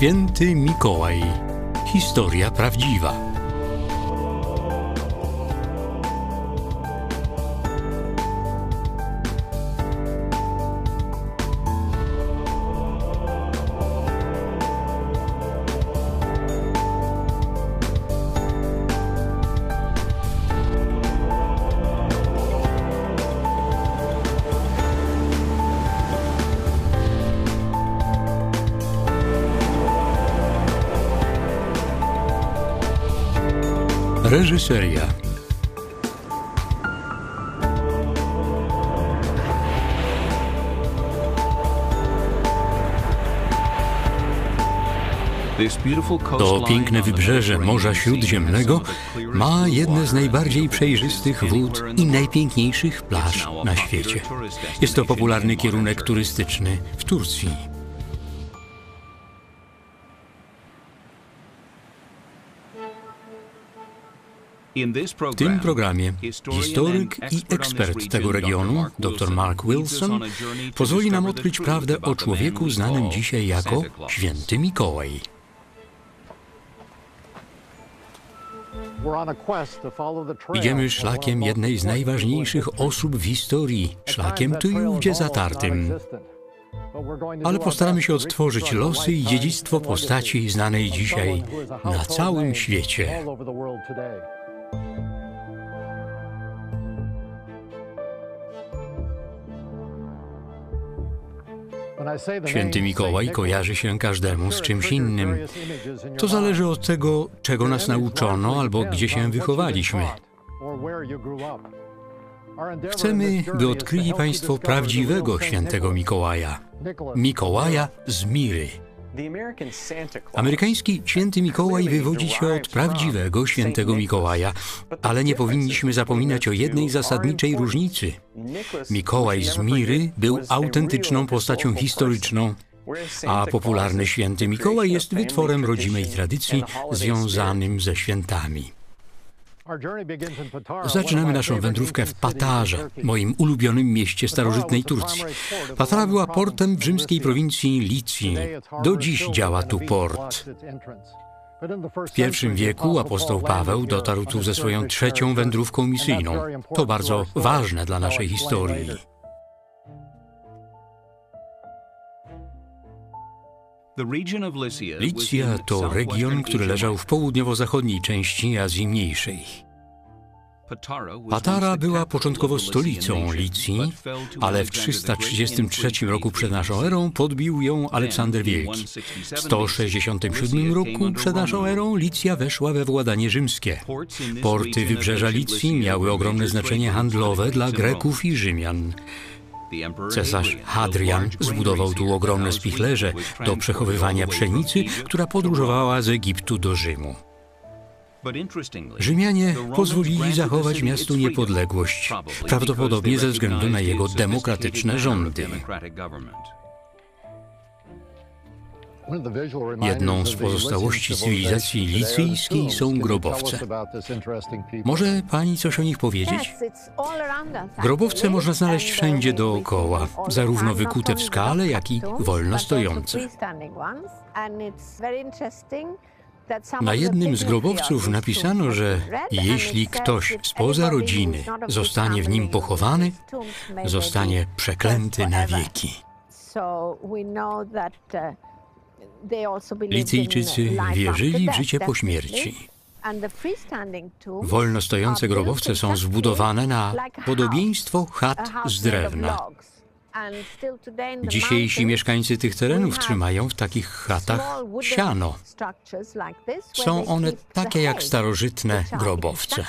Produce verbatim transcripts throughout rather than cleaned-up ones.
Święty Mikołaj. Historia prawdziwa. Reżyseria. To piękne wybrzeże Morza Śródziemnego ma jedne z najbardziej przejrzystych wód i najpiękniejszych plaż na świecie. Jest to popularny kierunek turystyczny w Turcji. W tym programie historyk i ekspert tego regionu, dr Mark Wilson, pozwoli nam odkryć prawdę o człowieku znanym dzisiaj jako Święty Mikołaj. Idziemy szlakiem jednej z najważniejszych osób w historii, szlakiem tu i ówdzie zatartym. Ale postaramy się odtworzyć losy i dziedzictwo postaci znanej dzisiaj na całym świecie. Święty Mikołaj kojarzy się każdemu z czymś innym. To zależy od tego, czego nas nauczono albo gdzie się wychowaliśmy. Chcemy, by odkryli Państwo prawdziwego Świętego Mikołaja. Mikołaja z Miry. Amerykański Święty Mikołaj wywodzi się od prawdziwego Świętego Mikołaja, ale nie powinniśmy zapominać o jednej zasadniczej różnicy. Mikołaj z Miry był autentyczną postacią historyczną, a popularny Święty Mikołaj jest wytworem rodzimej tradycji związanym ze świętami. Zaczynamy naszą wędrówkę w Patarze, moim ulubionym mieście starożytnej Turcji. Patara była portem w rzymskiej prowincji Licji. Do dziś działa tu port. W pierwszym wieku apostoł Paweł dotarł tu ze swoją trzecią wędrówką misyjną. To bardzo ważne dla naszej historii. Licja to region, który leżał w południowo-zachodniej części Azji Mniejszej. Patara była początkowo stolicą Licji, ale w trzysta trzydziestym trzecim roku przed naszą erą podbił ją Aleksander Wielki. W sto sześćdziesiątym siódmym roku przed naszą erą Licja weszła we władanie rzymskie. Porty wybrzeża Licji miały ogromne znaczenie handlowe dla Greków i Rzymian. Cesarz Hadrian zbudował tu ogromne spichlerze do przechowywania pszenicy, która podróżowała z Egiptu do Rzymu. Rzymianie pozwolili zachować miastu niepodległość, prawdopodobnie ze względu na jego demokratyczne rządy. Jedną z pozostałości cywilizacji licyjskiej są grobowce. Może pani coś o nich powiedzieć? Grobowce można znaleźć wszędzie dookoła, zarówno wykute w skale, jak i wolno stojące. Na jednym z grobowców napisano, że jeśli ktoś spoza rodziny zostanie w nim pochowany, zostanie przeklęty na wieki. Licyjczycy wierzyli w życie po śmierci. Wolno stojące grobowce są zbudowane na podobieństwo chat z drewna. Dzisiejsi mieszkańcy tych terenów trzymają w takich chatach siano. Są one takie jak starożytne grobowce.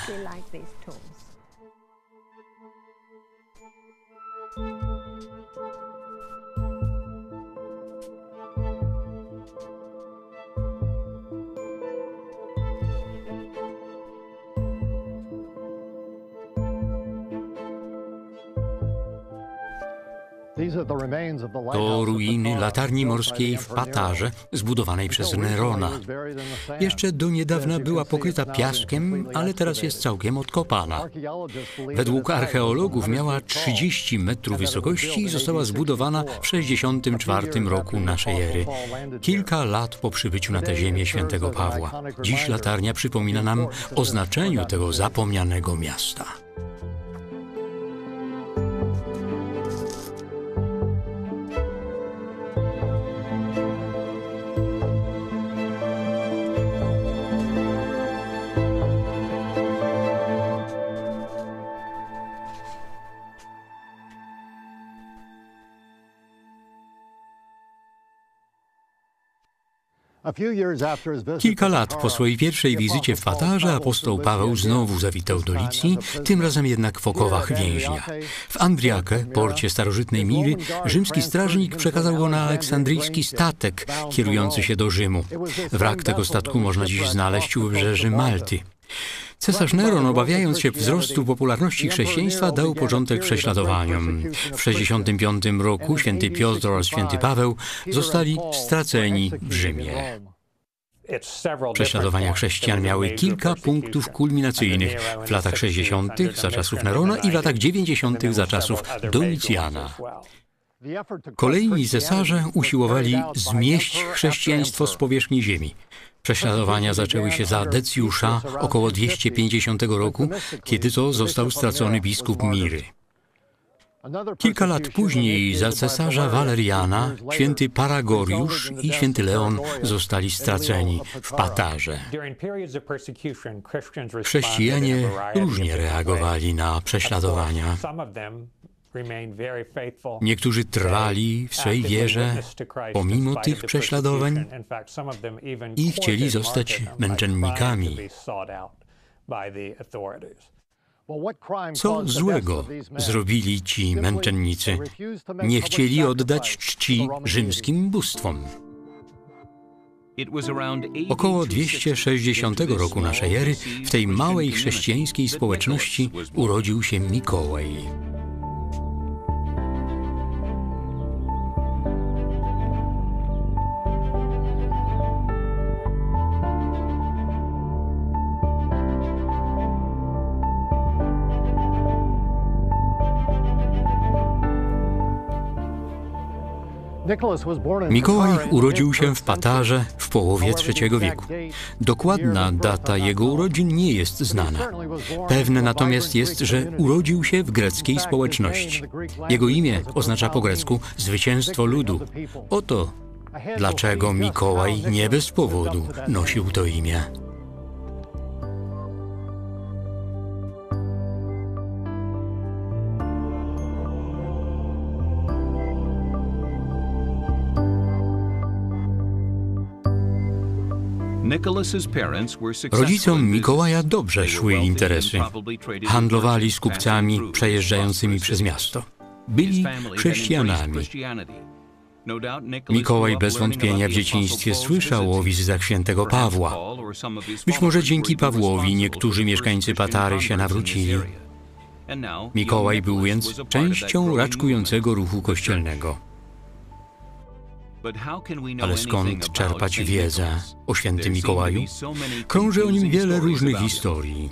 To ruiny latarni morskiej w Patarze, zbudowanej przez Nerona. Jeszcze do niedawna była pokryta piaskiem, ale teraz jest całkiem odkopana. Według archeologów miała trzydzieści metrów wysokości i została zbudowana w sześćdziesiątym czwartym roku naszej ery. Kilka lat po przybyciu na tę ziemię świętego Pawła. Dziś latarnia przypomina nam o znaczeniu tego zapomnianego miasta. Kilka lat po swojej pierwszej wizycie w Patarze apostoł Paweł znowu zawitał do Licji, tym razem jednak w okowach więźnia. W Andriake, porcie starożytnej Miry, rzymski strażnik przekazał go na aleksandryjski statek kierujący się do Rzymu. Wrak tego statku można dziś znaleźć u wybrzeży Malty. Cesarz Neron, obawiając się wzrostu popularności chrześcijaństwa, dał początek prześladowaniom. W sześćdziesiątym piątym roku święty Piotr oraz święty Paweł zostali straceni w Rzymie. Prześladowania chrześcijan miały kilka punktów kulminacyjnych w latach sześćdziesiątych za czasów Nerona i w latach dziewięćdziesiątych za czasów Donicjana. Kolejni cesarze usiłowali zmieść chrześcijaństwo z powierzchni ziemi. Prześladowania zaczęły się za Decjusza około dwieście pięćdziesiątego roku, kiedy to został stracony biskup Miry. Kilka lat później za cesarza Waleriana święty Paragoriusz i święty Leon zostali straceni w Patarze. Chrześcijanie różnie reagowali na prześladowania. Niektórzy trwali w swej wierze pomimo tych prześladowań i chcieli zostać męczennikami. Co złego zrobili ci męczennicy? Nie chcieli oddać czci rzymskim bóstwom. Około dwieście sześćdziesiątego roku naszej ery w tej małej chrześcijańskiej społeczności urodził się Mikołaj. Mikołaj urodził się w Patarze w połowie trzeciego wieku. Dokładna data jego urodzin nie jest znana. Pewne natomiast jest, że urodził się w greckiej społeczności. Jego imię oznacza po grecku zwycięstwo ludu. Oto dlaczego Mikołaj nie bez powodu nosił to imię. Rodzicom Mikołaja dobrze szły interesy. Handlowali z kupcami przejeżdżającymi przez miasto. Byli chrześcijanami. Mikołaj bez wątpienia w dzieciństwie słyszał o wizytach świętego Pawła. Być może dzięki Pawłowi niektórzy mieszkańcy Patary się nawrócili. Mikołaj był więc częścią raczkującego ruchu kościelnego. Ale skąd czerpać wiedzę o świętym Mikołaju? Krąży o nim wiele różnych historii.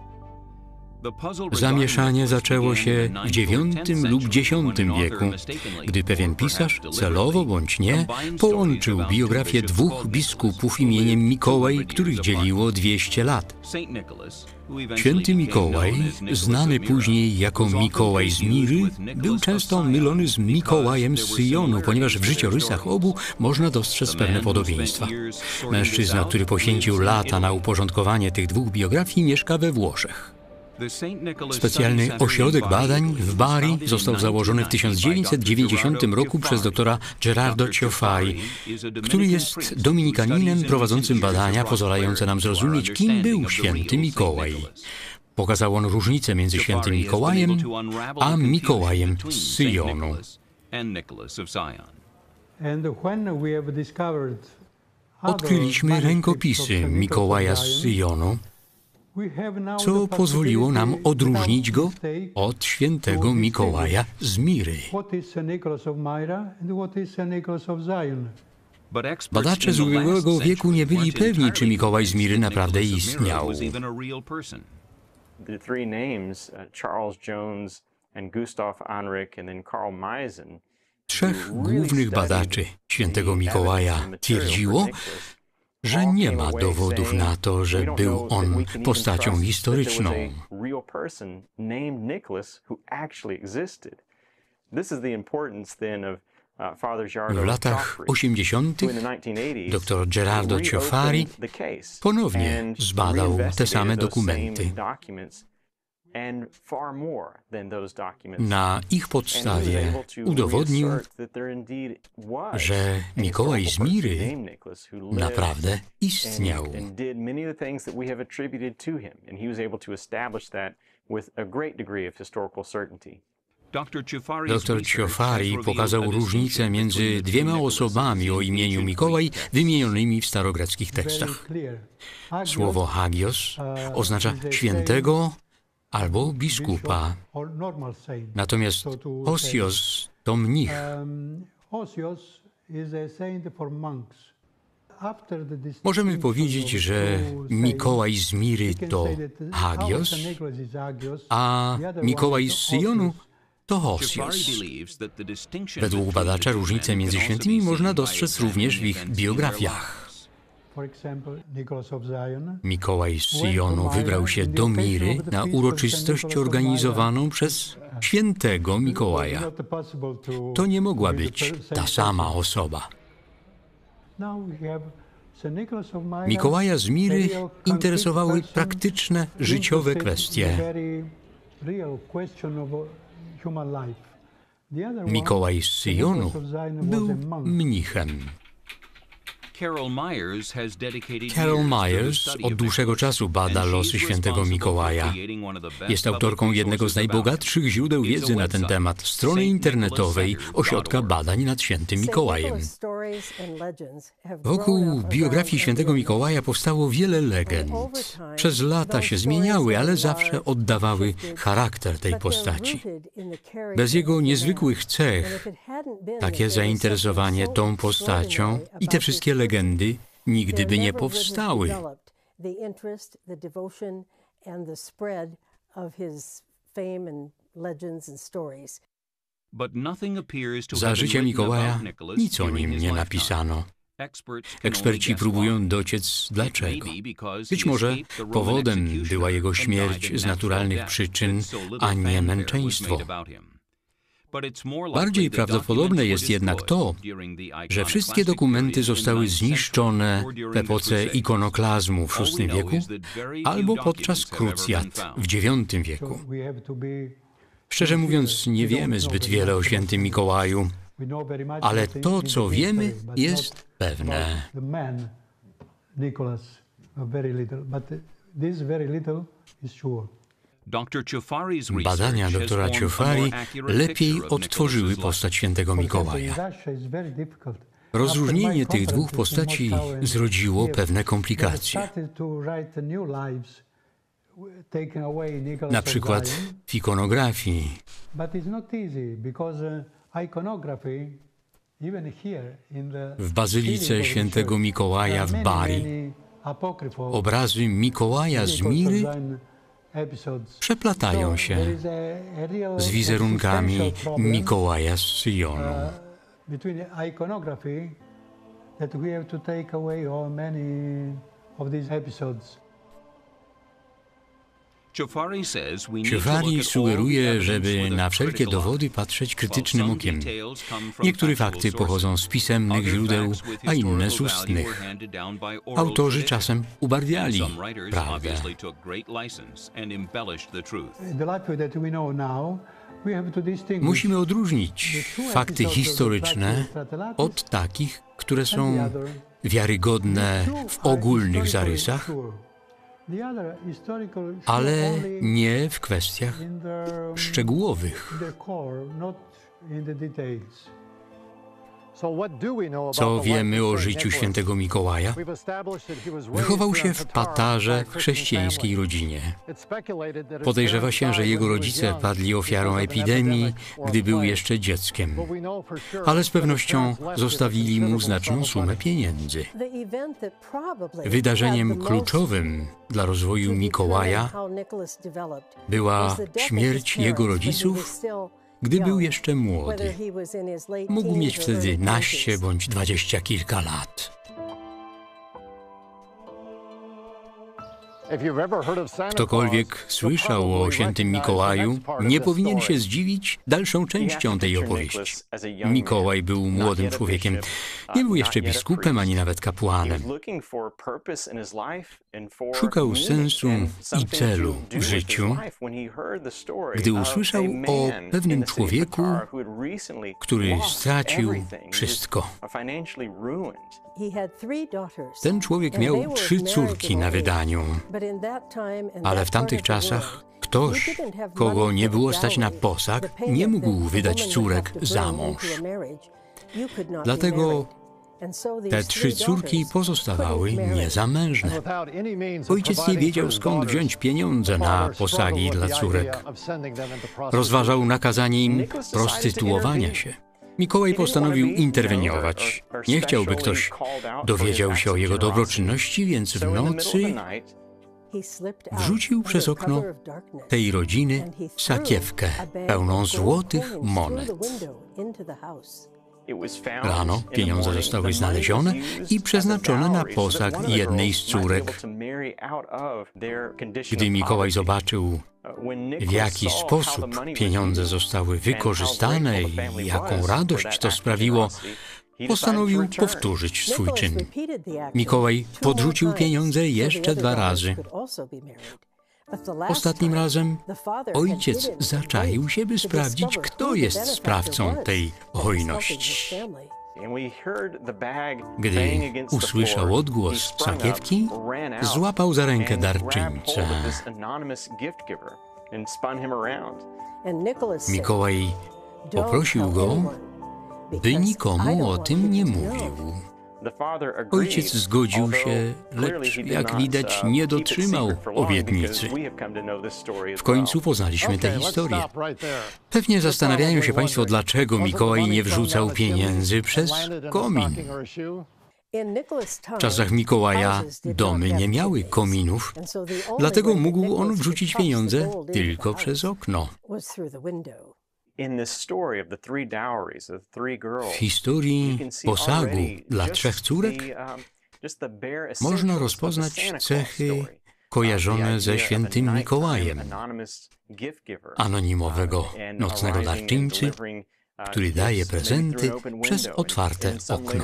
Zamieszanie zaczęło się w dziewiątym lub dziesiątym wieku, gdy pewien pisarz, celowo bądź nie, połączył biografię dwóch biskupów imieniem Mikołaj, których dzieliło dwieście lat. Święty Mikołaj, znany później jako Mikołaj z Miry, był często mylony z Mikołajem z Syjonu, ponieważ w życiorysach obu można dostrzec pewne podobieństwa. Mężczyzna, który poświęcił lata na uporządkowanie tych dwóch biografii, mieszka we Włoszech. Specjalny ośrodek badań w Bari został założony w tysiąc dziewięćset dziewięćdziesiątym roku przez doktora Gerardo Ciofari, który jest dominikaninem prowadzącym badania pozwalające nam zrozumieć, kim był święty Mikołaj. Pokazał on różnicę między świętym Mikołajem a Mikołajem z Syjonu. Odkryliśmy rękopisy Mikołaja z Syjonu, co pozwoliło nam odróżnić go od świętego Mikołaja z Miry. Badacze z ubiegłego wieku nie byli pewni, czy Mikołaj z Miry naprawdę istniał. The three names, uh, Charles Jones and Gustav Anrich and then Karl Meisen, Trzech głównych badaczy świętego Mikołaja twierdziło, że nie ma dowodów na to, że był on postacią historyczną. W latach osiemdziesiątych dr Gerardo Ciofari ponownie zbadał te same dokumenty. Na ich podstawie udowodnił, że Mikołaj z Miry naprawdę istniał. doktor Ciofari pokazał różnicę między dwiema osobami o imieniu Mikołaj wymienionymi w starogreckich tekstach. Słowo hagios oznacza świętego albo biskupa, natomiast osios to mnich. Możemy powiedzieć, że Mikołaj z Miry to hagios, a Mikołaj z Syjonu to Hosios. Według badacza różnice między świętymi można dostrzec również w ich biografiach. Mikołaj z Syjonu wybrał się do Miry na uroczystość organizowaną przez świętego Mikołaja. To nie mogła być ta sama osoba. Mikołaja z Miry interesowały praktyczne, życiowe kwestie. Mikołaj z Syjonu był mnichem. Carol Myers od dłuższego czasu bada losy świętego Mikołaja. Jest autorką jednego z najbogatszych źródeł wiedzy na ten temat, strony internetowej Ośrodka Badań nad Świętym Mikołajem. Wokół biografii świętego Mikołaja powstało wiele legend. Przez lata się zmieniały, ale zawsze oddawały charakter tej postaci. Bez jego niezwykłych cech, takie zainteresowanie tą postacią i te wszystkie legendy nigdy by nie powstały. Za życia Mikołaja nic o nim nie napisano. Eksperci próbują dociec dlaczego. Być może powodem była jego śmierć z naturalnych przyczyn, a nie męczeństwo. Bardziej prawdopodobne jest jednak to, że wszystkie dokumenty zostały zniszczone w epoce ikonoklazmu w szóstym wieku albo podczas krucjat w dziewiątym wieku. Szczerze mówiąc, nie wiemy zbyt wiele o świętym Mikołaju, ale to, co wiemy, jest pewne. Badania doktora Ciofari lepiej odtworzyły postać świętego Mikołaja. Rozróżnienie tych dwóch postaci zrodziło pewne komplikacje. Na przykład w ikonografii. W Bazylice Świętego Mikołaja w Bari obrazy Mikołaja z Miry przeplatają się z wizerunkami Mikołaja z Syjonu. Ciofari sugeruje, żeby na wszelkie dowody patrzeć krytycznym okiem. Niektóre fakty pochodzą z pisemnych źródeł, a inne z ustnych. Autorzy czasem ubarwiali prawdę. Musimy odróżnić fakty historyczne od takich, które są wiarygodne w ogólnych zarysach, ale nie w kwestiach szczegółowych. Co wiemy o życiu świętego Mikołaja? Wychował się w Patarze w chrześcijańskiej rodzinie. Podejrzewa się, że jego rodzice padli ofiarą epidemii, gdy był jeszcze dzieckiem. Ale z pewnością zostawili mu znaczną sumę pieniędzy. Wydarzeniem kluczowym dla rozwoju Mikołaja była śmierć jego rodziców, gdy był jeszcze młody. Mógł mieć wtedy naście bądź dwadzieścia kilka lat. Ktokolwiek słyszał o świętym Mikołaju, nie powinien się zdziwić dalszą częścią tej opowieści. Mikołaj był młodym człowiekiem. Nie był jeszcze biskupem, ani nawet kapłanem. Szukał sensu i celu w życiu, gdy usłyszał o pewnym człowieku, który stracił wszystko. Ten człowiek miał trzy córki na wydaniu, ale w tamtych czasach ktoś, kogo nie było stać na posag, nie mógł wydać córek za mąż. Dlatego te trzy córki pozostawały niezamężne. Ojciec nie wiedział, skąd wziąć pieniądze na posagi dla córek. Rozważał nakazanie im prostytuowania się. Mikołaj postanowił interweniować. Nie chciał, by ktoś dowiedział się o jego dobroczynności, więc w nocy wrzucił przez okno tej rodziny sakiewkę pełną złotych monet. Rano pieniądze zostały znalezione i przeznaczone na posag jednej z córek. Gdy Mikołaj zobaczył, w jaki sposób pieniądze zostały wykorzystane i jaką radość to sprawiło, postanowił powtórzyć swój czyn. Mikołaj podrzucił pieniądze jeszcze dwa razy. Ostatnim razem ojciec zaczaił się, by sprawdzić, kto jest sprawcą tej hojności. Gdy usłyszał odgłos sakiewki, złapał za rękę darczyńcę. Mikołaj poprosił go, by nikomu o tym nie mówił. Ojciec zgodził się, lecz jak widać nie dotrzymał obietnicy. W końcu poznaliśmy tę historię. Pewnie zastanawiają się Państwo, dlaczego Mikołaj nie wrzucał pieniędzy przez komin. W czasach Mikołaja domy nie miały kominów, dlatego mógł on wrzucić pieniądze tylko przez okno. W historii posagu dla trzech córek można rozpoznać cechy kojarzone ze świętym Mikołajem, anonimowego nocnego darczyńcy, który daje prezenty przez otwarte okno.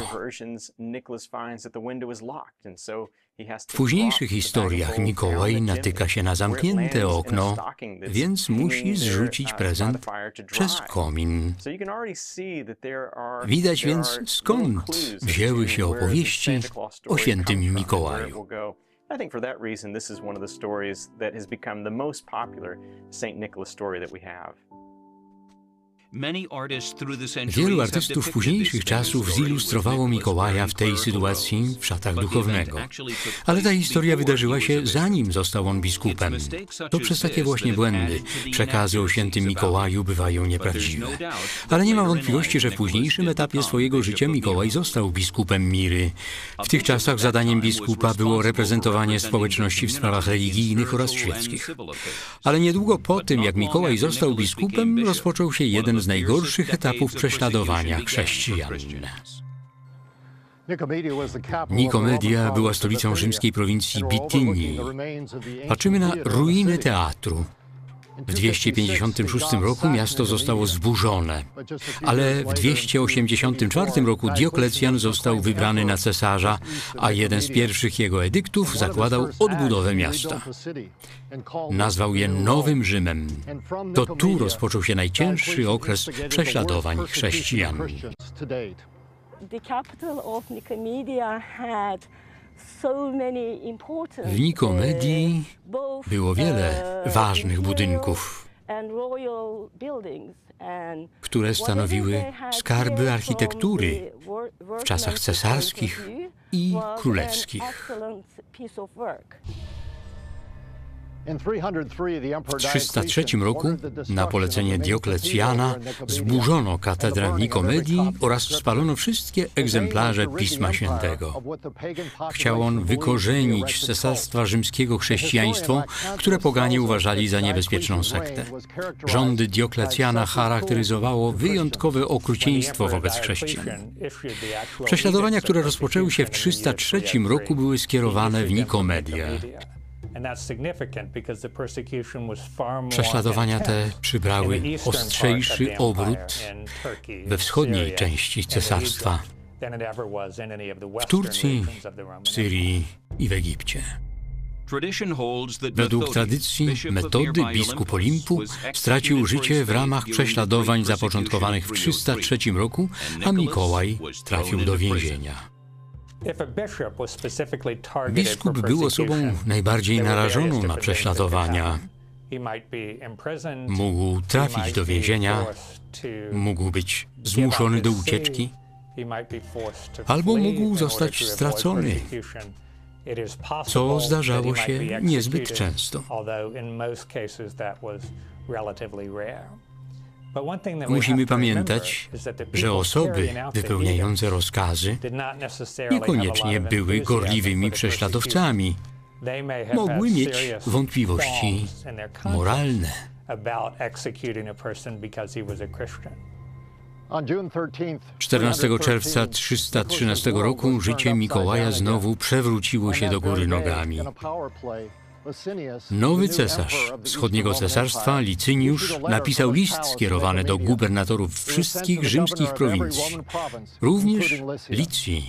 W późniejszych historiach Mikołaj natyka się na zamknięte okno, więc musi zrzucić prezent przez komin. Widać więc, skąd wzięły się opowieści o świętym Mikołaju. I think for that reason, this is one of the stories that has become the most popular Saint Nicholas story that we have. Wielu artystów późniejszych czasów zilustrowało Mikołaja w tej sytuacji w szatach duchownego. Ale ta historia wydarzyła się, zanim został on biskupem. To przez takie właśnie błędy przekazy o świętym Mikołaju bywają nieprawdziwe. Ale nie ma wątpliwości, że w późniejszym etapie swojego życia Mikołaj został biskupem Miry. W tych czasach zadaniem biskupa było reprezentowanie społeczności w sprawach religijnych oraz świeckich. Ale niedługo po tym, jak Mikołaj został biskupem, rozpoczął się jeden z najgorszych etapów prześladowania chrześcijan. Nikomedia była stolicą rzymskiej prowincji Bitynii. Patrzymy na ruiny teatru. W dwieście pięćdziesiątym szóstym roku miasto zostało zburzone, ale w dwieście osiemdziesiątym czwartym roku Dioklecjan został wybrany na cesarza, a jeden z pierwszych jego edyktów zakładał odbudowę miasta. Nazwał je Nowym Rzymem. To tu rozpoczął się najcięższy okres prześladowań chrześcijan. W Nikomedii było wiele ważnych budynków. które stanowiły skarby architektury w czasach cesarskich i królewskich. W trzysta trzecim roku na polecenie Dioklecjana zburzono katedrę w Nikomedii oraz spalono wszystkie egzemplarze Pisma Świętego. Chciał on wykorzenić z Cesarstwa Rzymskiego chrześcijaństwo, które poganie uważali za niebezpieczną sektę. Rządy Dioklecjana charakteryzowało wyjątkowe okrucieństwo wobec chrześcijan. Prześladowania, które rozpoczęły się w trzysta trzecim roku, były skierowane w Nikomedię. Prześladowania te przybrały ostrzejszy obrót we wschodniej części cesarstwa, w Turcji, Syrii i w Egipcie. Według tradycji Metody, biskup Olimpu, stracił życie w ramach prześladowań zapoczątkowanych w trzysta trzecim roku, a Mikołaj trafił do więzienia. Biskup był osobą najbardziej narażoną na prześladowania. Mógł trafić do więzienia, mógł być zmuszony do ucieczki, albo mógł zostać stracony, co zdarzało się niezbyt często. Musimy pamiętać, że osoby wypełniające rozkazy niekoniecznie były gorliwymi prześladowcami. Mogły mieć wątpliwości moralne. czternastego czerwca trzysta trzynastego roku życie Mikołaja znowu przewróciło się do góry nogami. Nowy cesarz wschodniego cesarstwa, Licyniusz, napisał list skierowany do gubernatorów wszystkich rzymskich prowincji, również Licji.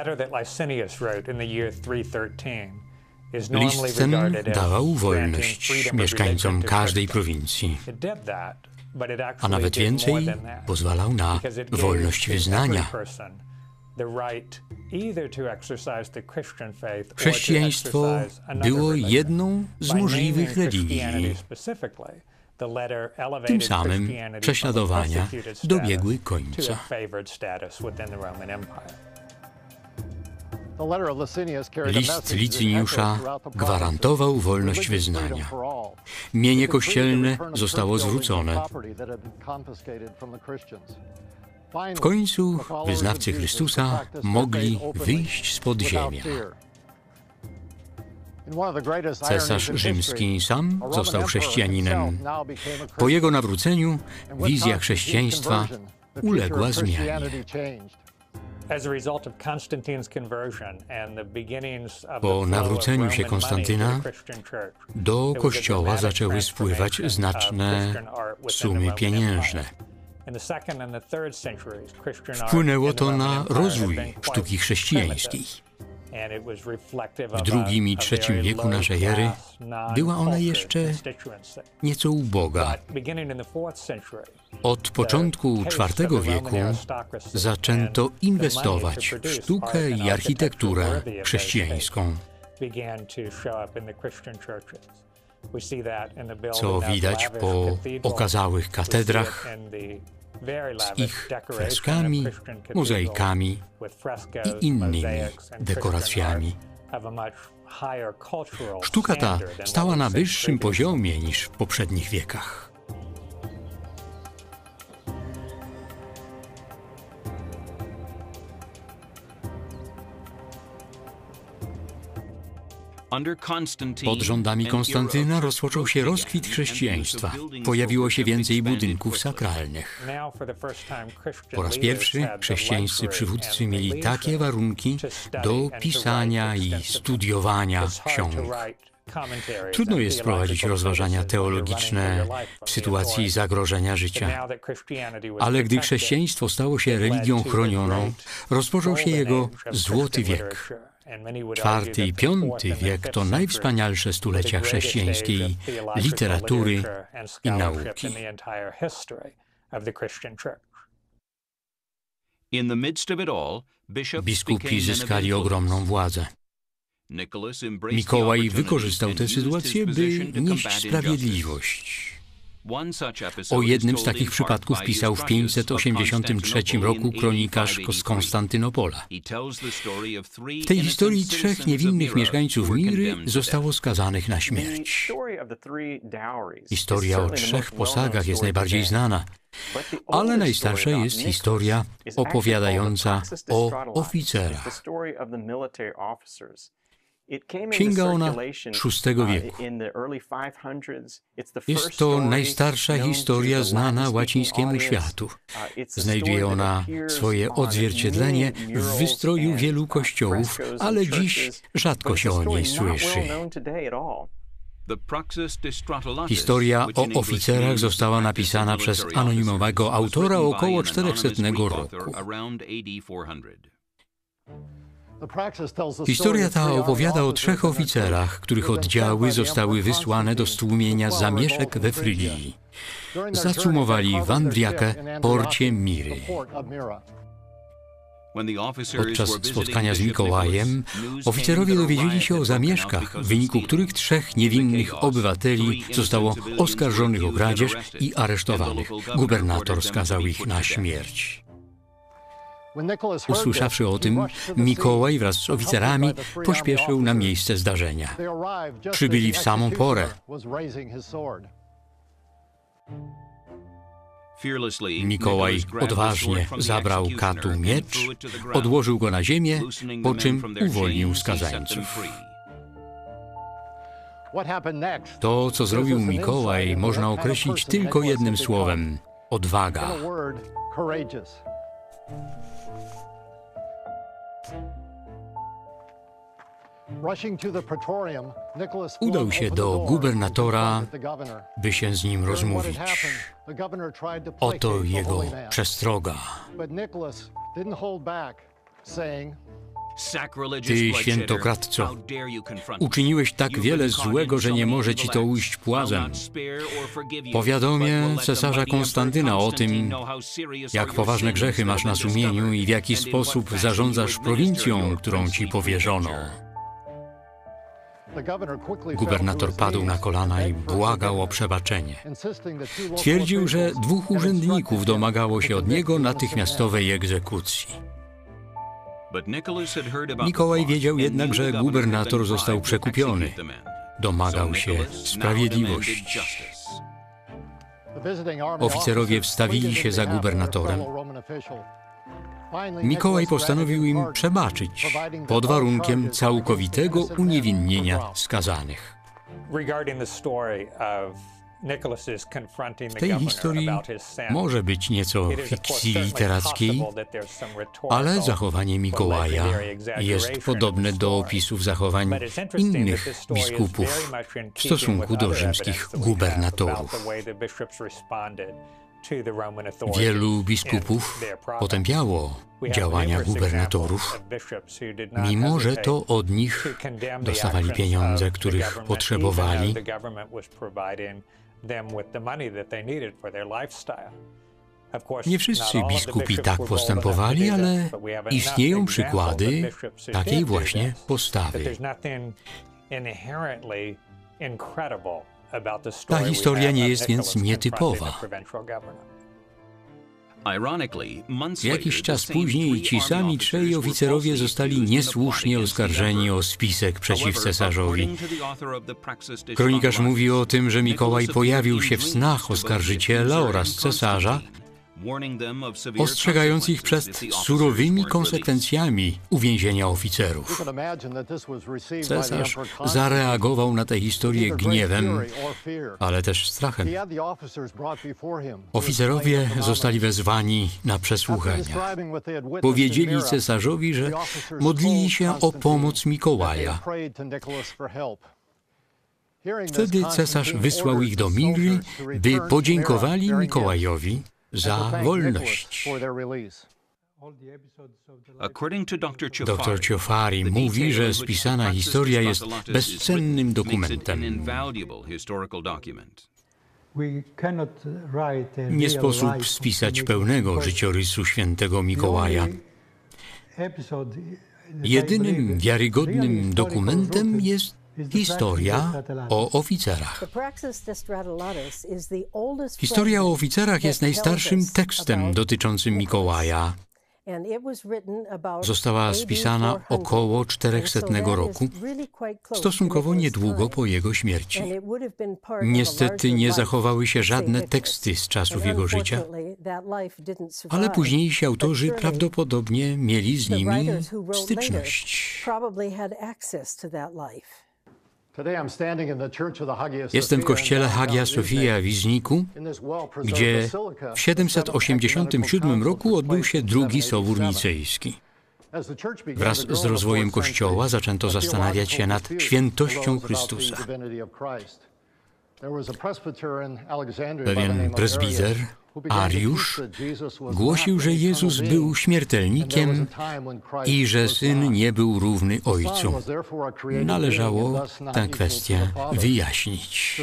List ten dawał wolność mieszkańcom każdej prowincji, a nawet więcej, pozwalał na wolność wyznania. Chrześcijaństwo było jedną z możliwych religii. Tym samym prześladowania dobiegły końca. List Licyniusza gwarantował wolność wyznania. Mienie kościelne zostało zwrócone. W końcu wyznawcy Chrystusa mogli wyjść spod ziemia. Cesarz rzymski sam został chrześcijaninem. Po jego nawróceniu wizja chrześcijaństwa uległa zmianie. Po nawróceniu się Konstantyna do kościoła zaczęły spływać znaczne sumy pieniężne. Wpłynęło to na rozwój sztuki chrześcijańskiej. W drugim i trzecim wieku naszej ery była ona jeszcze nieco uboga. Od początku czwartego wieku zaczęto inwestować w sztukę i architekturę chrześcijańską, co widać po okazałych katedrach z ich freskami, mozaikami i innymi dekoracjami. Sztuka ta stała na wyższym poziomie niż w poprzednich wiekach. Pod rządami Konstantyna rozpoczął się rozkwit chrześcijaństwa. Pojawiło się więcej budynków sakralnych. Po raz pierwszy chrześcijańscy przywódcy mieli takie warunki do pisania i studiowania ksiąg. Trudno jest prowadzić rozważania teologiczne w sytuacji zagrożenia życia. Ale gdy chrześcijaństwo stało się religią chronioną, rozpoczął się jego złoty wiek. Czwarty i piąty wiek to najwspanialsze stulecia chrześcijańskiej literatury i nauki. Biskupi zyskali ogromną władzę. Mikołaj wykorzystał tę sytuację, by nieść sprawiedliwość. O jednym z takich przypadków pisał w pięćset osiemdziesiątym trzecim roku kronikarz z Konstantynopola. W tej historii trzech niewinnych mieszkańców Miry zostało skazanych na śmierć. Historia o trzech posagach jest najbardziej znana, ale najstarsza jest historia opowiadająca o oficerach. Sięga ona szóstego wieku. Jest to najstarsza historia znana łacińskiemu światu. Znajduje ona swoje odzwierciedlenie w wystroju wielu kościołów, ale dziś rzadko się o niej słyszy. Historia o oficerach została napisana przez anonimowego autora około czterychsetnego roku. Historia ta opowiada o trzech oficerach, których oddziały zostały wysłane do stłumienia zamieszek we Frygii. Zacumowali w Andriakę, porcie Miry. Podczas spotkania z Mikołajem oficerowie dowiedzieli się o zamieszkach, w wyniku których trzech niewinnych obywateli zostało oskarżonych o kradzież i aresztowanych. Gubernator skazał ich na śmierć. Usłyszawszy o tym, Mikołaj wraz z oficerami pośpieszył na miejsce zdarzenia. Przybyli w samą porę. Mikołaj odważnie zabrał katu miecz, odłożył go na ziemię, po czym uwolnił skazańców. To, co zrobił Mikołaj, można określić tylko jednym słowem – odwaga. Udał się do gubernatora, by się z nim rozmówić. Oto jego przestroga. Ty, świętokradco, uczyniłeś tak wiele złego, że nie może ci to ujść płazem. Powiadomię cesarza Konstantyna o tym, jak poważne grzechy masz na sumieniu i w jaki sposób zarządzasz prowincją, którą ci powierzono. Gubernator padł na kolana i błagał o przebaczenie. Twierdził, że dwóch urzędników domagało się od niego natychmiastowej egzekucji. Mikołaj wiedział jednak, że gubernator został przekupiony. Domagał się sprawiedliwości. Oficerowie wstawili się za gubernatorem. Mikołaj postanowił im przebaczyć, pod warunkiem całkowitego uniewinnienia skazanych. W tej historii może być nieco fikcji literackiej, ale zachowanie Mikołaja jest podobne do opisów zachowań innych biskupów w stosunku do rzymskich gubernatorów. Wielu biskupów potępiało działania gubernatorów, mimo że to od nich dostawali pieniądze, których potrzebowali. Nie wszyscy biskupi tak postępowali, ale istnieją przykłady takiej właśnie postawy. Ta historia nie jest więc nietypowa. Jakiś czas później ci sami trzej oficerowie zostali niesłusznie oskarżeni o spisek przeciw cesarzowi. Kronikarz mówi o tym, że Mikołaj pojawił się w snach oskarżyciela oraz cesarza, ostrzegając ich przed surowymi konsekwencjami uwięzienia oficerów. Cesarz zareagował na tę historię gniewem, ale też strachem. Oficerowie zostali wezwani na przesłuchania. Powiedzieli cesarzowi, że modlili się o pomoc Mikołaja. Wtedy cesarz wysłał ich do Miry, by podziękowali Mikołajowi za wolność. Doktor Ciofari mówi, że spisana historia jest bezcennym dokumentem. Nie sposób spisać pełnego życiorysu świętego Mikołaja. Jedynym wiarygodnym dokumentem jest Historia o oficerach. Historia o oficerach jest najstarszym tekstem dotyczącym Mikołaja. Została spisana około czterychsetnego roku, stosunkowo niedługo po jego śmierci. Niestety nie zachowały się żadne teksty z czasów jego życia, ale późniejsi autorzy prawdopodobnie mieli z nimi styczność. Jestem w kościele Hagia Sophia w Wiźniku, gdzie w siedemset osiemdziesiątym siódmym roku odbył się drugi Sobór Nicejski. Wraz z rozwojem Kościoła zaczęto zastanawiać się nad świętością Chrystusa. Pewien prezbiter, Ariusz, głosił, że Jezus był śmiertelnikiem i że Syn nie był równy Ojcu. Należało tę kwestię wyjaśnić.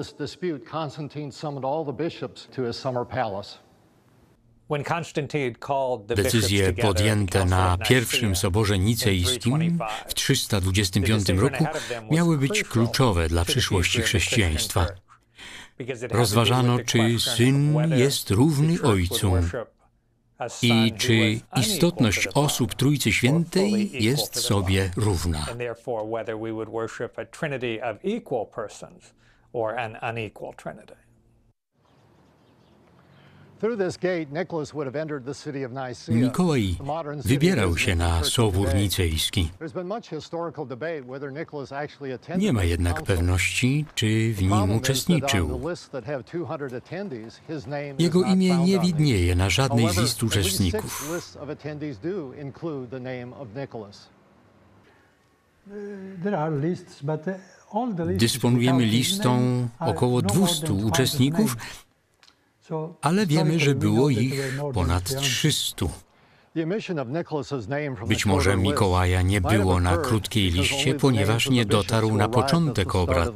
Decyzje podjęte na pierwszym Soborze Nicejskim w trzysta dwudziestym piątym roku miały być kluczowe dla przyszłości chrześcijaństwa. Rozważano, czy Syn jest równy Ojcu i czy istotność osób Trójcy Świętej jest sobie równa. Mikołaj wybierał się na Sobór Nicejski. Nie ma jednak pewności, czy w nim uczestniczył. Jego imię nie widnieje na żadnej z list uczestników. Dysponujemy listą około dwustu uczestników, ale wiemy, że było ich ponad trzystu. Być może Mikołaja nie było na krótkiej liście, ponieważ nie dotarł na początek obrad.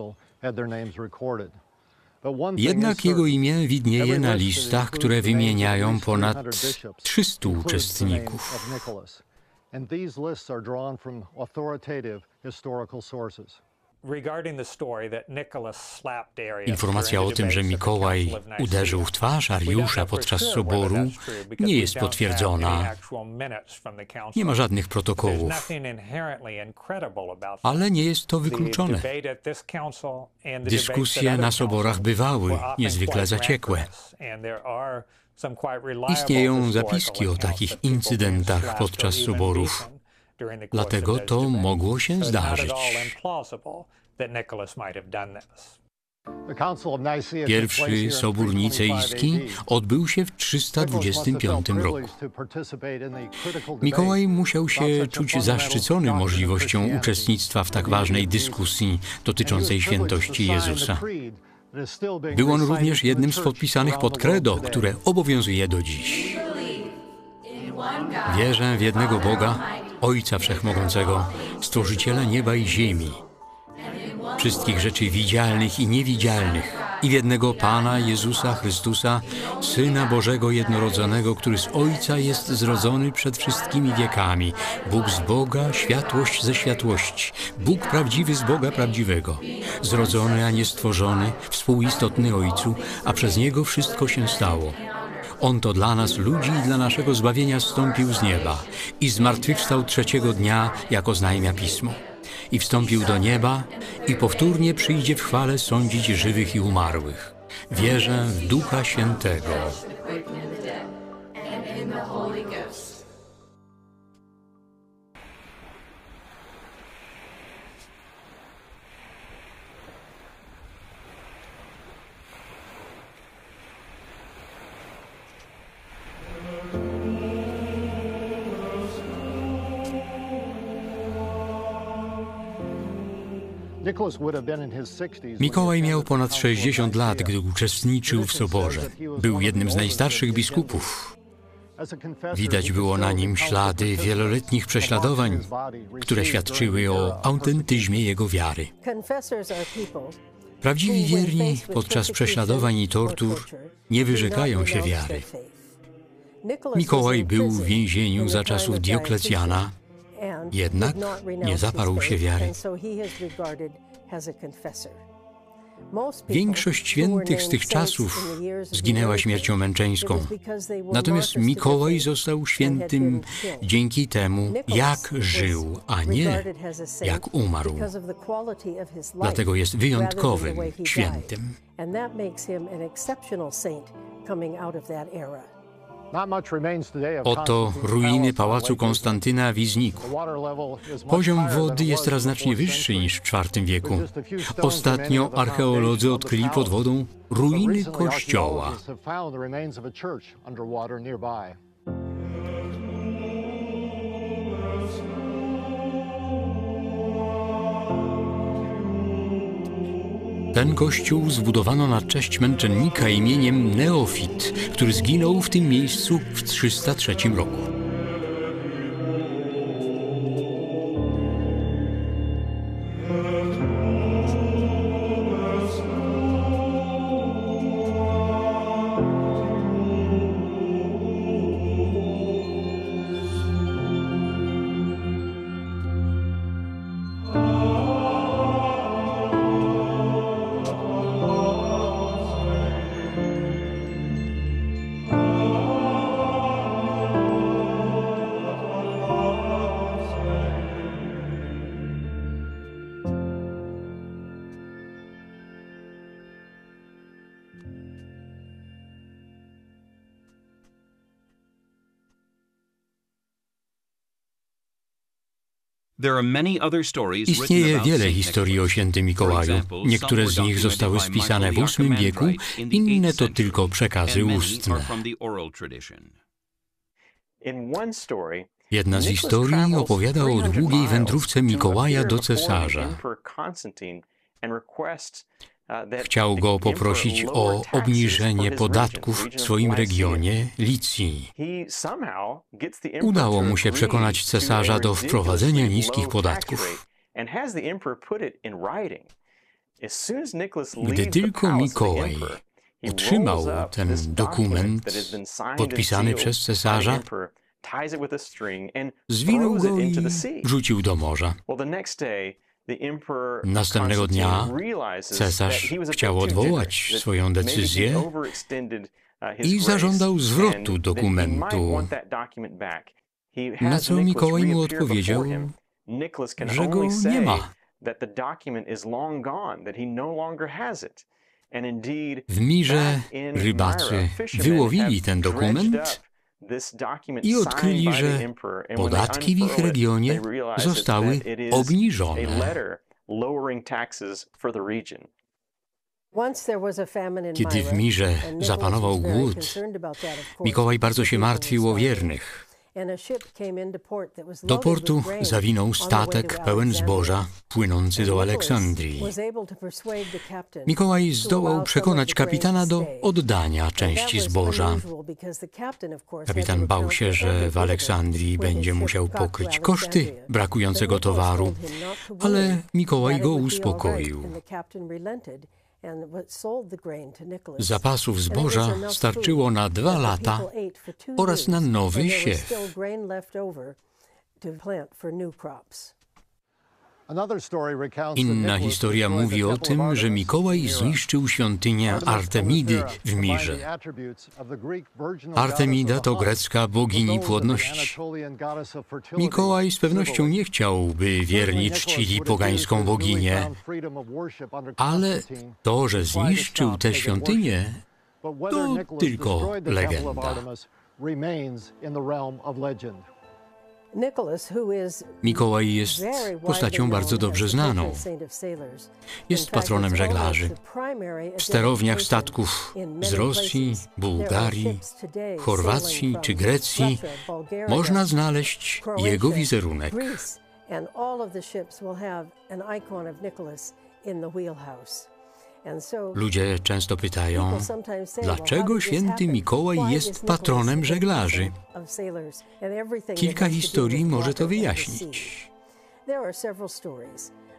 Jednak jego imię widnieje na listach, które wymieniają ponad trzystu uczestników. Informacja o tym, że Mikołaj uderzył w twarz Ariusza podczas soboru, nie jest potwierdzona. Nie ma żadnych protokołów, ale nie jest to wykluczone. Dyskusje na soborach bywały niezwykle zaciekłe. Istnieją zapiski o takich incydentach podczas soborów. Dlatego to mogło się zdarzyć. Pierwszy Sobór Nicejski odbył się w trzysta dwudziestym piątym roku. Mikołaj musiał się czuć zaszczycony możliwością uczestnictwa w tak ważnej dyskusji dotyczącej świętości Jezusa. Był on również jednym z podpisanych pod credo, które obowiązuje do dziś. Wierzę w jednego Boga, Ojca Wszechmogącego, Stworzyciela nieba i ziemi, wszystkich rzeczy widzialnych i niewidzialnych, i w jednego Pana Jezusa Chrystusa, Syna Bożego jednorodzonego, który z Ojca jest zrodzony przed wszystkimi wiekami, Bóg z Boga, światłość ze światłości, Bóg prawdziwy z Boga prawdziwego, zrodzony, a nie stworzony, współistotny Ojcu, a przez Niego wszystko się stało. On to dla nas, ludzi, i dla naszego zbawienia zstąpił z nieba i zmartwychwstał trzeciego dnia, jak oznajmia Pismo. I wstąpił do nieba i powtórnie przyjdzie w chwale sądzić żywych i umarłych. Wierzę w Ducha Świętego. Mikołaj miał ponad sześćdziesiąt lat, gdy uczestniczył w soborze. Był jednym z najstarszych biskupów. Widać było na nim ślady wieloletnich prześladowań, które świadczyły o autentyzmie jego wiary. Prawdziwi wierni podczas prześladowań i tortur nie wyrzekają się wiary. Mikołaj był w więzieniu za czasów Dioklecjana Jednak nie zaparł się wiary. Większość świętych z tych czasów zginęła śmiercią męczeńską. Natomiast Mikołaj został świętym dzięki temu, jak żył, a nie jak umarł. Dlatego jest wyjątkowym świętym. Oto ruiny pałacu Konstantyna w Izniku. Poziom wody jest teraz znacznie wyższy niż w czwartym wieku. Ostatnio archeolodzy odkryli pod wodą ruiny kościoła. Ten kościół zbudowano na cześć męczennika imieniem Neofit, który zginął w tym miejscu w trzysta trzecim roku. Istnieje wiele historii o świętym Mikołaju. Niektóre z nich zostały spisane w ósmym wieku, inne to tylko przekazy ustne. Jedna z historii opowiada o długiej wędrówce Mikołaja do cesarza. Chciał go poprosić o obniżenie podatków w swoim regionie, Licji. Udało mu się przekonać cesarza do wprowadzenia niskich podatków. Gdy tylko Mikołaj otrzymał ten dokument podpisany przez cesarza, zwinął go i wrzucił do morza. Następnego dnia cesarz chciał odwołać swoją decyzję i zażądał zwrotu dokumentu, na co Mikołaj mu odpowiedział, że go nie ma. W Mirze rybacy wyłowili ten dokument i odkryli, że podatki w ich regionie zostały obniżone. Kiedy w Mirze zapanował głód, Mikołaj bardzo się martwił o wiernych. Do portu zawinął statek pełen zboża płynący do Aleksandrii. Mikołaj zdołał przekonać kapitana do oddania części zboża. Kapitan bał się, że w Aleksandrii będzie musiał pokryć koszty brakującego towaru, ale Mikołaj go uspokoił. Zapasów zboża starczyło na dwa lata oraz na nowy siew. Inna historia mówi o tym, że Mikołaj zniszczył świątynię Artemidy w Mirze. Artemida to grecka bogini płodności. Mikołaj z pewnością nie chciał, by wierni czcili pogańską boginię, ale to, że zniszczył tę świątynię, to tylko legenda. Mikołaj jest postacią bardzo dobrze znaną. Jest patronem żeglarzy. W sterowniach statków z Rosji, Bułgarii, Chorwacji czy Grecji można znaleźć jego wizerunek. Ludzie często pytają, dlaczego święty Mikołaj jest patronem żeglarzy. Kilka historii może to wyjaśnić.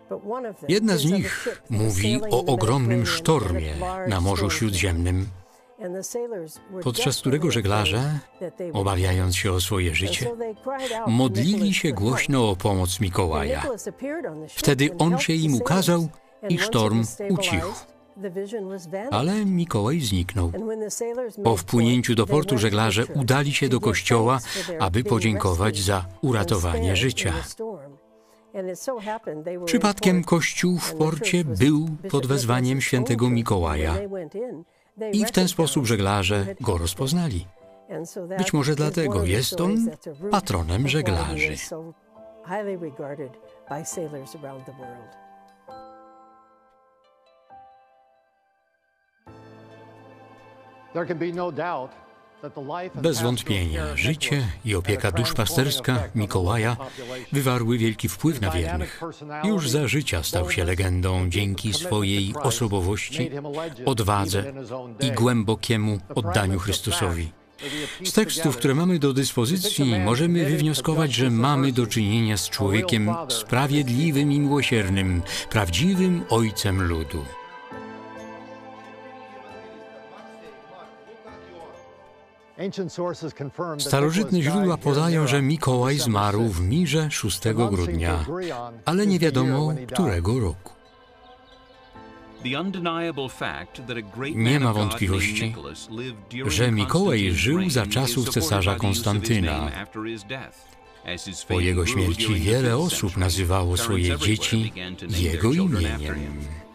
Jedna z nich mówi o ogromnym sztormie na Morzu Śródziemnym. podczas którego żeglarze, obawiając się o swoje życie, modlili się głośno o pomoc Mikołaja. Wtedy on się im ukazał i sztorm ucichł. Ale Mikołaj zniknął. Po wpłynięciu do portu żeglarze udali się do kościoła, aby podziękować za uratowanie życia. Przypadkiem kościół w porcie był pod wezwaniem świętego Mikołaja i w ten sposób żeglarze go rozpoznali. Być może dlatego jest on patronem żeglarzy. Bez wątpienia życie i opieka duszpasterska Mikołaja wywarły wielki wpływ na wiernych. Już za życia stał się legendą dzięki swojej osobowości, odwadze i głębokiemu oddaniu Chrystusowi. Z tekstów, które mamy do dyspozycji, możemy wywnioskować, że mamy do czynienia z człowiekiem sprawiedliwym i miłosiernym, prawdziwym ojcem ludu. Starożytne źródła podają, że Mikołaj zmarł w Mirze szóstego grudnia, ale nie wiadomo, którego roku. Nie ma wątpliwości, że Mikołaj żył za czasów cesarza Konstantyna. Po jego śmierci wiele osób nazywało swoje dzieci jego imieniem.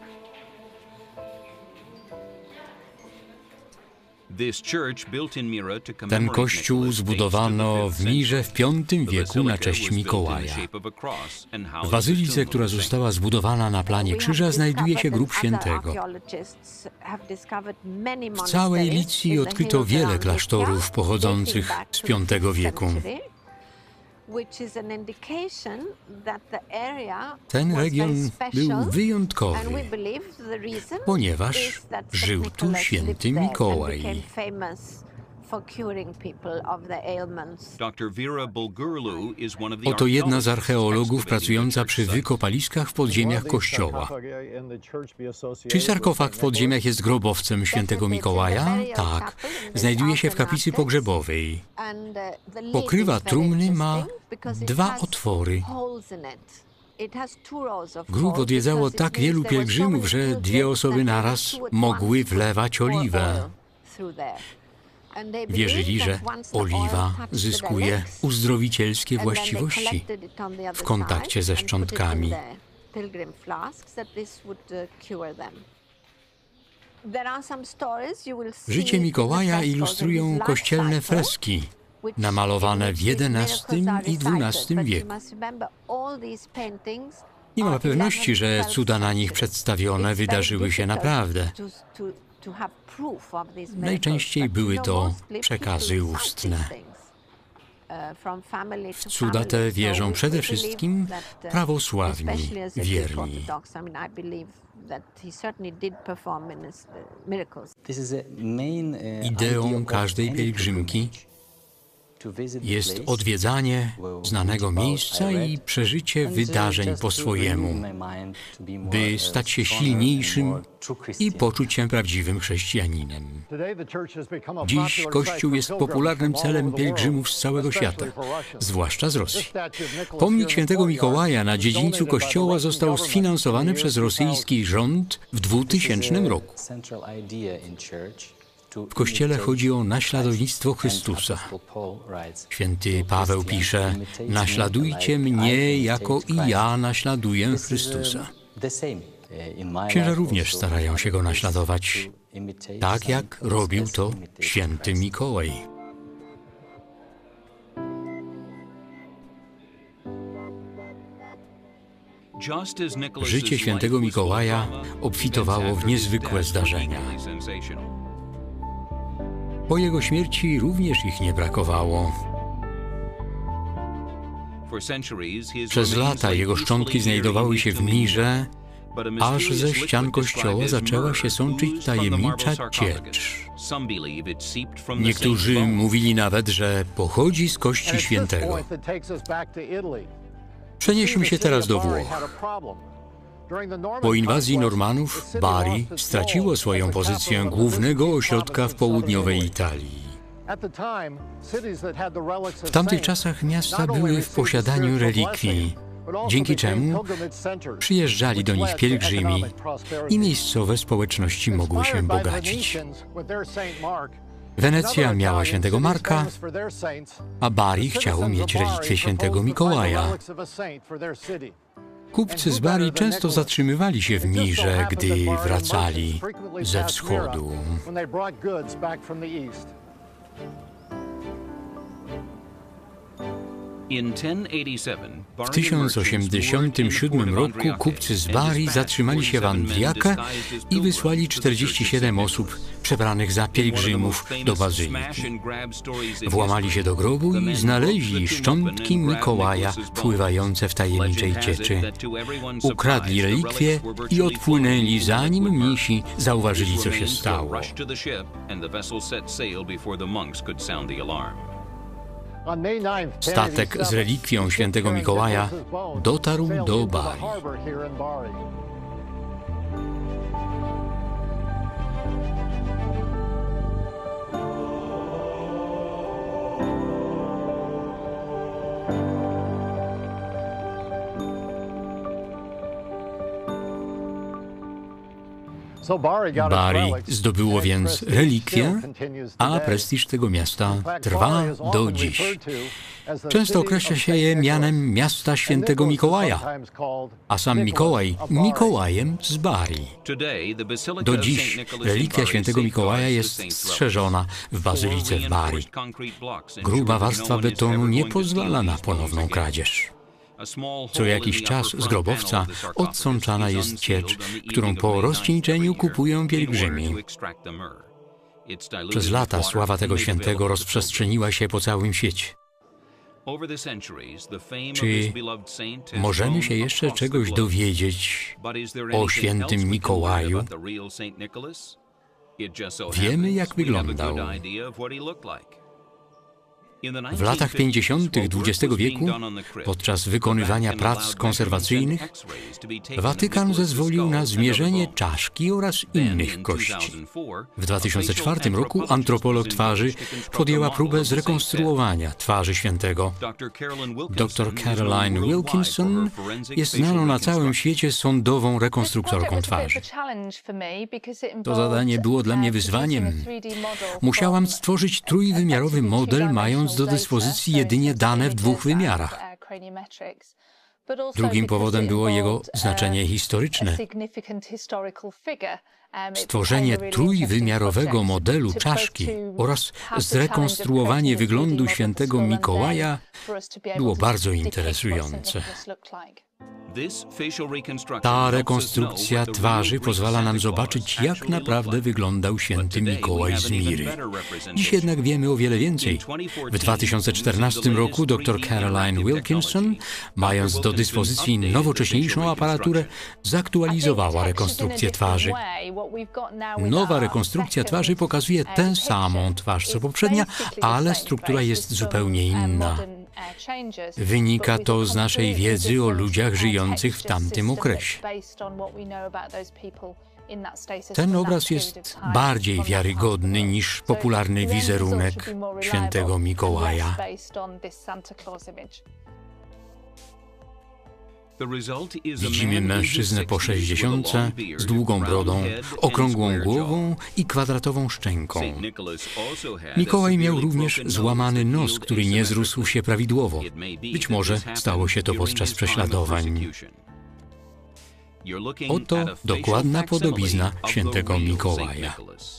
Ten kościół zbudowano w Mirze w piątym wieku na cześć Mikołaja. W bazylice, która została zbudowana na planie krzyża, znajduje się grób świętego. W całej Licji odkryto wiele klasztorów pochodzących z piątego wieku. Ten region był wyjątkowy, ponieważ żył tu święty Mikołaj. Oto jedna z archeologów pracująca przy wykopaliskach w podziemiach kościoła. Czy sarkofag w podziemiach jest grobowcem świętego Mikołaja? Tak. Znajduje się w kaplicy pogrzebowej. Pokrywa trumny ma dwa otwory. Grób odwiedzało tak wielu pielgrzymów, że dwie osoby naraz mogły wlewać oliwę. Wierzyli, że oliwa zyskuje uzdrowicielskie właściwości w kontakcie ze szczątkami. Życie Mikołaja ilustrują kościelne freski namalowane w jedenastym i dwunastym wieku. Nie ma pewności, że cuda na nich przedstawione wydarzyły się naprawdę. Najczęściej były to przekazy ustne. W cuda te wierzą przede wszystkim prawosławni wierni. Ideą każdej pielgrzymki jest odwiedzanie znanego miejsca i przeżycie wydarzeń po swojemu, by stać się silniejszym i poczuć się prawdziwym chrześcijaninem. Dziś Kościół jest popularnym celem pielgrzymów z całego świata, zwłaszcza z Rosji. Pomnik świętego Mikołaja na dziedzińcu kościoła został sfinansowany przez rosyjski rząd w dwutysięcznym roku. W Kościele chodzi o naśladownictwo Chrystusa. Święty Paweł pisze: naśladujcie mnie, jako i ja naśladuję Chrystusa. Księża również starają się Go naśladować, tak jak robił to święty Mikołaj. Życie świętego Mikołaja obfitowało w niezwykłe zdarzenia. Po jego śmierci również ich nie brakowało. Przez lata jego szczątki znajdowały się w Mirze, aż ze ścian kościoła zaczęła się sączyć tajemnicza ciecz. Niektórzy mówili nawet, że pochodzi z kości świętego. Przenieśmy się teraz do Włoch. Po inwazji Normanów Bari straciło swoją pozycję głównego ośrodka w południowej Italii. W tamtych czasach miasta były w posiadaniu relikwii, dzięki czemu przyjeżdżali do nich pielgrzymi i miejscowe społeczności mogły się bogacić. Wenecja miała świętego Marka, a Bari chciało mieć relikwie świętego Mikołaja. Kupcy z Bari często zatrzymywali się w Mirze, gdy wracali ze wschodu. W tysiąc osiemdziesiątym siódmym roku kupcy z Bari zatrzymali się w Andriaca i wysłali czterdzieści siedem osób przebranych za pielgrzymów do bazyliki. Włamali się do grobu i znaleźli szczątki Mikołaja pływające w tajemniczej cieczy. Ukradli relikwie i odpłynęli, zanim mnisi zauważyli, co się stało. Statek z relikwią świętego Mikołaja dotarł do Bari. Bari zdobyło więc relikwię, a prestiż tego miasta trwa do dziś. Często określa się je mianem miasta świętego Mikołaja, a sam Mikołaj Mikołajem z Bari. Do dziś relikwia świętego Mikołaja jest strzeżona w bazylice w Bari. Gruba warstwa betonu nie pozwala na ponowną kradzież. Co jakiś czas z grobowca odsączana jest ciecz, którą po rozcieńczeniu kupują pielgrzymi. Przez lata sława tego świętego rozprzestrzeniła się po całym świecie. Czy możemy się jeszcze czegoś dowiedzieć o świętym Mikołaju? Wiemy, jak wyglądał. W latach pięćdziesiątych dwudziestego wieku, podczas wykonywania prac konserwacyjnych, Watykan zezwolił na zmierzenie czaszki oraz innych kości. W dwa tysiące czwartym roku antropolog twarzy podjęła próbę zrekonstruowania twarzy świętego. Doktor Caroline Wilkinson jest znaną na całym świecie sądową rekonstruktorką twarzy. To zadanie było dla mnie wyzwaniem. Musiałam stworzyć trójwymiarowy model, mając do dyspozycji jedynie dane w dwóch wymiarach. Drugim powodem było jego znaczenie historyczne. Stworzenie trójwymiarowego modelu czaszki oraz zrekonstruowanie wyglądu świętego Mikołaja było bardzo interesujące. Ta rekonstrukcja twarzy pozwala nam zobaczyć, jak naprawdę wyglądał święty Mikołaj z Miry. Dziś jednak wiemy o wiele więcej. W dwa tysiące czternastym roku dr Caroline Wilkinson, mając do dyspozycji nowocześniejszą aparaturę, zaktualizowała rekonstrukcję twarzy. Nowa rekonstrukcja twarzy pokazuje tę samą twarz co poprzednia, ale struktura jest zupełnie inna. Wynika to z naszej wiedzy o ludziach żyjących w tamtym okresie. Ten obraz jest bardziej wiarygodny niż popularny wizerunek świętego Mikołaja. Widzimy mężczyznę po sześćdziesiątce z długą brodą, okrągłą głową i kwadratową szczęką. Mikołaj miał również złamany nos, który nie zrósł się prawidłowo. Być może stało się to podczas prześladowań. Oto dokładna podobizna świętego Mikołaja.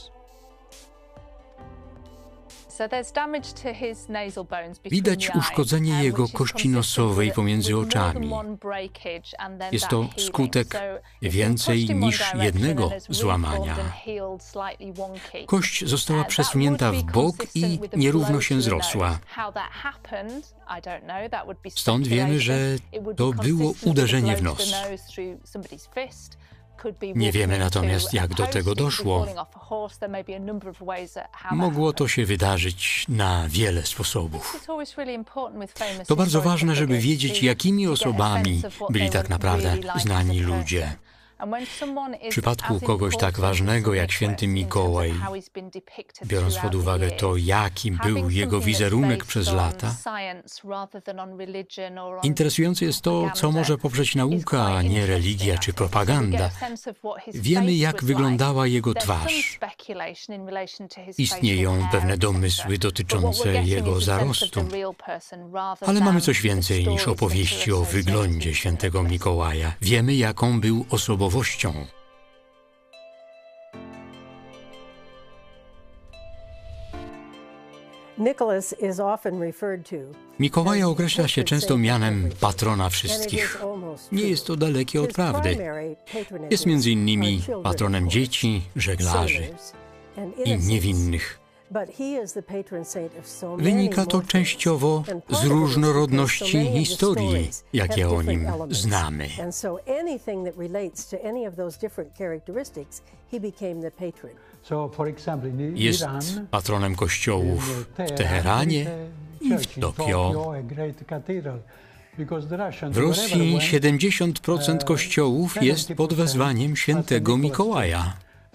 Widać uszkodzenie jego kości nosowej pomiędzy oczami. Jest to skutek więcej niż jednego złamania. Kość została przesunięta w bok i nierówno się zrosła. Stąd wiemy, że to było uderzenie w nos. Nie wiemy natomiast, jak do tego doszło. Mogło to się wydarzyć na wiele sposobów. To bardzo ważne, żeby wiedzieć, jakimi osobami byli tak naprawdę znani ludzie. W przypadku kogoś tak ważnego jak święty Mikołaj, biorąc pod uwagę to, jakim był jego wizerunek przez lata, interesujące jest to, co może poprzeć nauka, a nie religia czy propaganda. Wiemy, jak wyglądała jego twarz. Istnieją pewne domysły dotyczące jego zarostu. Ale mamy coś więcej niż opowieści o wyglądzie świętego Mikołaja. Wiemy, jaką był osobowością. Mikołaja określa się często mianem patrona wszystkich. Nie jest to dalekie od prawdy. Jest między innymi patronem dzieci, żeglarzy i niewinnych. Wynika to częściowo z różnorodności historii, jakie o nim znamy. Jest patronem kościołów w Teheranie i w Tokio. W Rosji siedemdziesiąt procent kościołów jest pod wezwaniem świętego Mikołaja.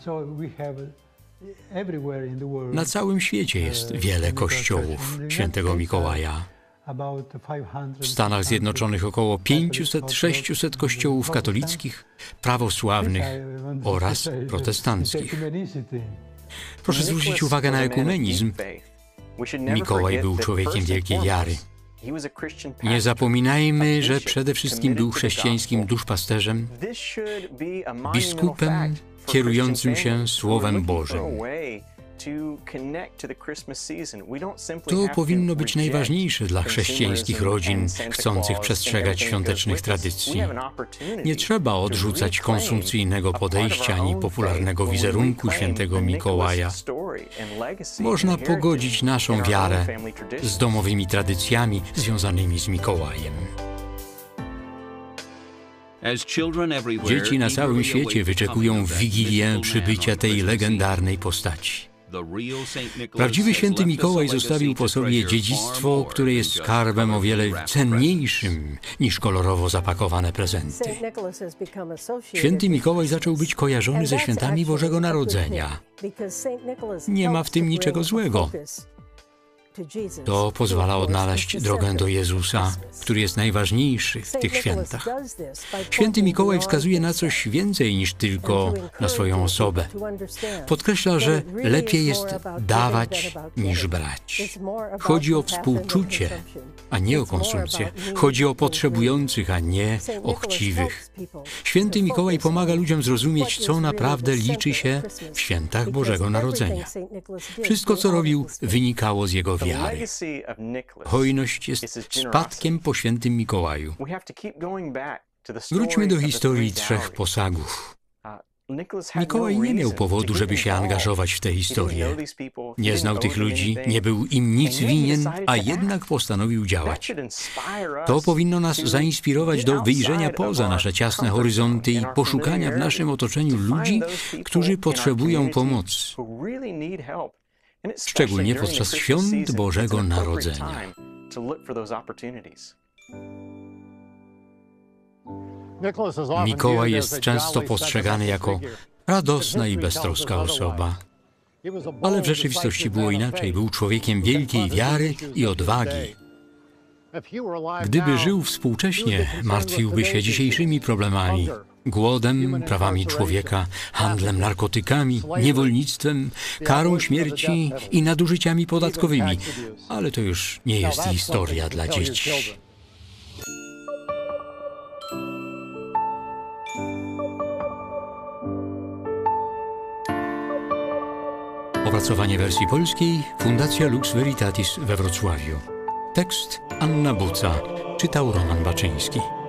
Na całym świecie jest wiele kościołów świętego Mikołaja. W Stanach Zjednoczonych około pięćset do sześciuset kościołów katolickich, prawosławnych oraz protestanckich. Proszę zwrócić uwagę na ekumenizm. Mikołaj był człowiekiem wielkiej wiary. Nie zapominajmy, że przede wszystkim był chrześcijańskim duszpasterzem, biskupem kierującym się Słowem Bożym. To powinno być najważniejsze dla chrześcijańskich rodzin chcących przestrzegać świątecznych tradycji. Nie trzeba odrzucać konsumpcyjnego podejścia ani popularnego wizerunku świętego Mikołaja. Można pogodzić naszą wiarę z domowymi tradycjami związanymi z Mikołajem. Dzieci na całym świecie wyczekują w Wigilię przybycia tej legendarnej postaci. Prawdziwy święty Mikołaj zostawił po sobie dziedzictwo, które jest skarbem o wiele cenniejszym niż kolorowo zapakowane prezenty. Święty Mikołaj zaczął być kojarzony ze świętami Bożego Narodzenia. Nie ma w tym niczego złego. To pozwala odnaleźć drogę do Jezusa, który jest najważniejszy w tych świętach. Święty Mikołaj wskazuje na coś więcej niż tylko na swoją osobę. Podkreśla, że lepiej jest dawać niż brać. Chodzi o współczucie, a nie o konsumpcję. Chodzi o potrzebujących, a nie o chciwych. Święty Mikołaj pomaga ludziom zrozumieć, co naprawdę liczy się w świętach Bożego Narodzenia. Wszystko, co robił, wynikało z jego wiary. Hojność jest spadkiem po świętym Mikołaju. Wróćmy do historii trzech posagów. Mikołaj nie miał powodu, żeby się angażować w tę historię. Nie znał tych ludzi, nie był im nic winien, a jednak postanowił działać. To powinno nas zainspirować do wyjrzenia poza nasze ciasne horyzonty i poszukania w naszym otoczeniu ludzi, którzy potrzebują pomocy. Szczególnie podczas świąt Bożego Narodzenia. Mikołaj jest często postrzegany jako radosna i beztroska osoba. Ale w rzeczywistości było inaczej. Był człowiekiem wielkiej wiary i odwagi. Gdyby żył współcześnie, martwiłby się dzisiejszymi problemami. Głodem, prawami człowieka, handlem narkotykami, niewolnictwem, karą śmierci i nadużyciami podatkowymi. Ale to już nie jest historia dla dzieci. Opracowanie wersji polskiej Fundacja Lux Veritatis we Wrocławiu. Tekst Anna Buca. Czytał Roman Baczyński.